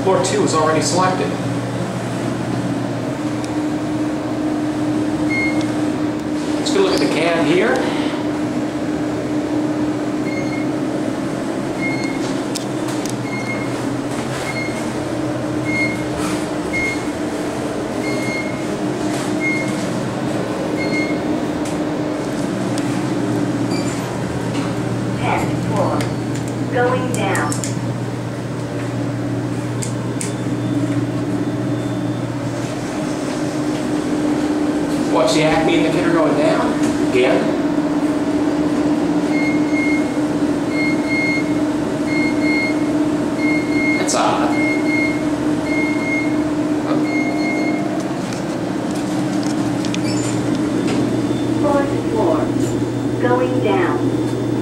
Floor 2 is already selected. Let's go look at the cab here. Going down. Watch the Acme indicator going down. Again. That's odd. Fourth floor. Going down.